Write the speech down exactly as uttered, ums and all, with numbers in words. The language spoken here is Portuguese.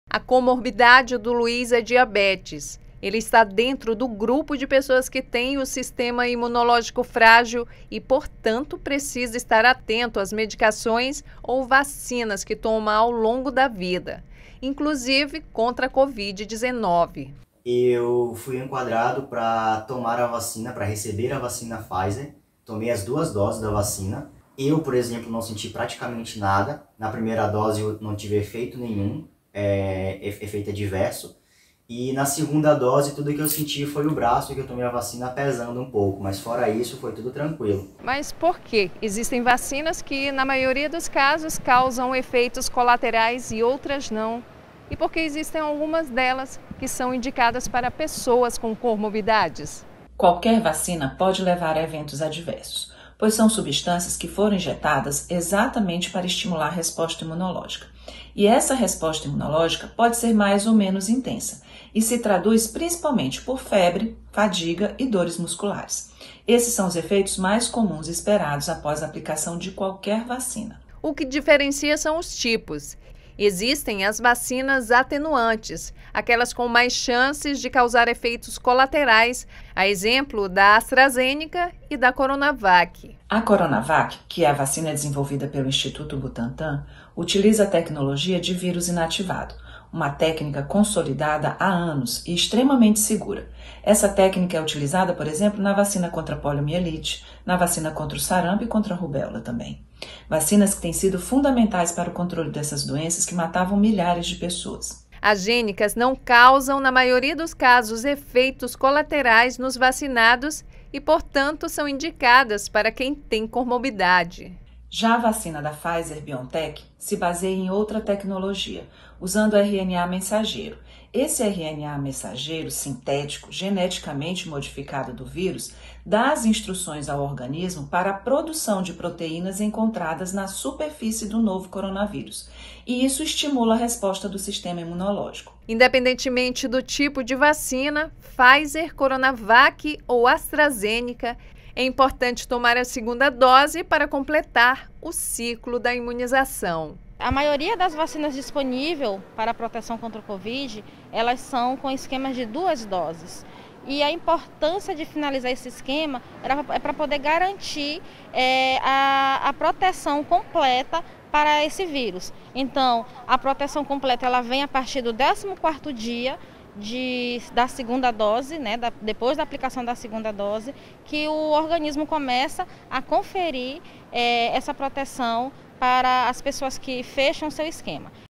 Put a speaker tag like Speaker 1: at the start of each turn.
Speaker 1: A comorbidade do Luiz é diabetes. Ele está dentro do grupo de pessoas que têm o sistema imunológico frágil e, portanto, precisa estar atento às medicações ou vacinas que toma ao longo da vida, inclusive contra a covid dezenove.
Speaker 2: Eu fui enquadrado para tomar a vacina, para receber a vacina Pfizer. Tomei as duas doses da vacina. Eu, por exemplo, não senti praticamente nada. Na primeira dose eu não tive efeito nenhum, é, efeito adverso. E na segunda dose, tudo que eu senti foi o braço, que eu tomei a vacina pesando um pouco, mas fora isso, foi tudo tranquilo.
Speaker 1: Mas por quê? Existem vacinas que, na maioria dos casos, causam efeitos colaterais e outras não. E por que existem algumas delas que são indicadas para pessoas com comorbidades?
Speaker 3: Qualquer vacina pode levar a eventos adversos, pois são substâncias que foram injetadas exatamente para estimular a resposta imunológica. E essa resposta imunológica pode ser mais ou menos intensa e se traduz principalmente por febre, fadiga e dores musculares. Esses são os efeitos mais comuns esperados após a aplicação de qualquer vacina.
Speaker 1: O que diferencia são os tipos. Existem as vacinas atenuantes, aquelas com mais chances de causar efeitos colaterais, a exemplo da AstraZeneca e da Coronavac.
Speaker 3: A Coronavac, que é a vacina desenvolvida pelo Instituto Butantan, utiliza a tecnologia de vírus inativado, uma técnica consolidada há anos e extremamente segura. Essa técnica é utilizada, por exemplo, na vacina contra a poliomielite, na vacina contra o sarampo e contra a rubéola também. Vacinas que têm sido fundamentais para o controle dessas doenças que matavam milhares de pessoas.
Speaker 1: As gênicas não causam, na maioria dos casos, efeitos colaterais nos vacinados e, portanto, são indicadas para quem tem comorbidade.
Speaker 3: Já a vacina da Pfizer-BioNTech se baseia em outra tecnologia, usando R N A mensageiro. Esse R N A mensageiro sintético, geneticamente modificado do vírus, dá as instruções ao organismo para a produção de proteínas encontradas na superfície do novo coronavírus. E isso estimula a resposta do sistema imunológico.
Speaker 1: Independentemente do tipo de vacina, Pfizer, Coronavac ou AstraZeneca, é importante tomar a segunda dose para completar o ciclo da imunização.
Speaker 4: A maioria das vacinas disponíveis para a proteção contra o Covid, elas são com esquemas de duas doses. E a importância de finalizar esse esquema é para poder garantir é, a, a proteção completa para esse vírus. Então, a proteção completa ela vem a partir do décimo quarto dia De, da segunda dose, né, da, depois da aplicação da segunda dose, que o organismo começa a conferir é, essa proteção para as pessoas que fecham seu esquema.